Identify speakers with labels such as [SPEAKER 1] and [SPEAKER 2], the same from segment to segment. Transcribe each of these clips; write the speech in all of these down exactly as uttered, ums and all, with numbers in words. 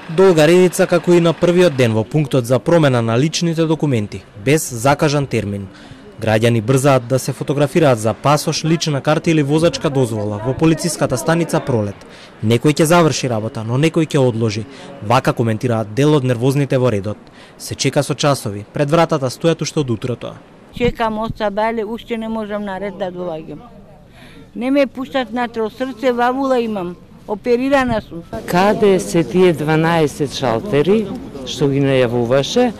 [SPEAKER 1] Долга редица како и на првиот ден во пунктот за промена на личните документи, без закажан термин. Граѓани брзаат да се фотографираат за пасош, лична карта или возачка дозвола во полициската станица Пролет. Некој ќе заврши работа, но некој ќе одложи. Вака коментираат дел од нервозните во редот. Се чека со часови, пред вратата стојат уште од утрото.
[SPEAKER 2] Чекам од сабале, уште не можам наред да доаѓам. Не ме пуштат натре, срце вавула имам. Оперирана сум.
[SPEAKER 3] Каде се тие дванаесет шалтери што ги најавуваше,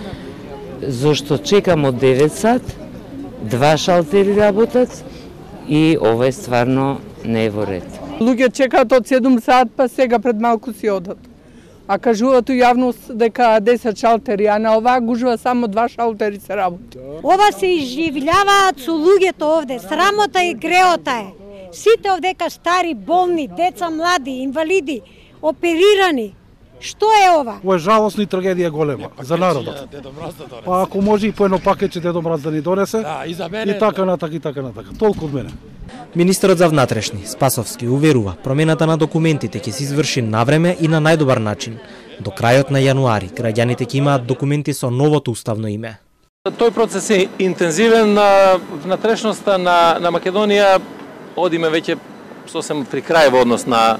[SPEAKER 3] зашто чекам од девет сат, два шалтери работат и ова е стварно не е во ред.
[SPEAKER 4] Луѓе чекаат од седум сат, па сега пред малку си одат. А кажуваат у јавност дека десет шалтери, а на оваа гужва само два шалтери се работи.
[SPEAKER 5] Ова се изживljаваат со луѓето овде, срамота и греота е. Сите овдека стари, болни, деца, млади, инвалиди, оперирани. Што е ова?
[SPEAKER 6] Ова е жалосно и трагедија голема за народот. Па ако може и по едно пакетче Дедо Мраз да ни донесе, да, и, за мене, и така натака, и така натака. Толку од мене.
[SPEAKER 1] Министерот за внатрешни, Спасовски, уверува, промената на документите ќе се изврши навреме и на најдобар начин. До крајот на јануари, граѓаните ќе имаат документи со новото уставно име.
[SPEAKER 7] Тој процес е интензивен, на внатрешноста на, на Македонија одиме веќе сосем при крај во однос на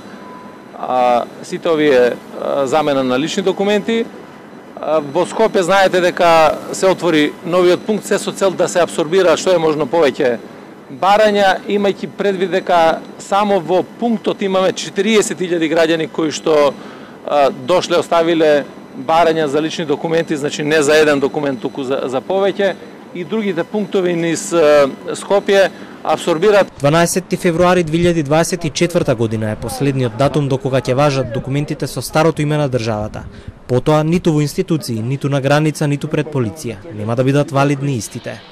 [SPEAKER 7] а, сите овие а, замена на лични документи. А, во Скопје знаете дека се отвори новиот пункт се со цел да се абсорбира што е можно повеќе барања, имајќи предвид дека само во пунктот имаме четириесет илјади граѓани кои што а, дошле оставиле барања за лични документи, значи не за еден документ, туку за, за повеќе, и другите пунктови низ Скопје абсорбираат.
[SPEAKER 1] дванаесети февруари две илјади дваесет и четврта година е последниот датум до кога ќе важат документите со старото име на државата. Потоа ниту во институции, ниту на граница, ниту пред полиција нема да бидат валидни истите.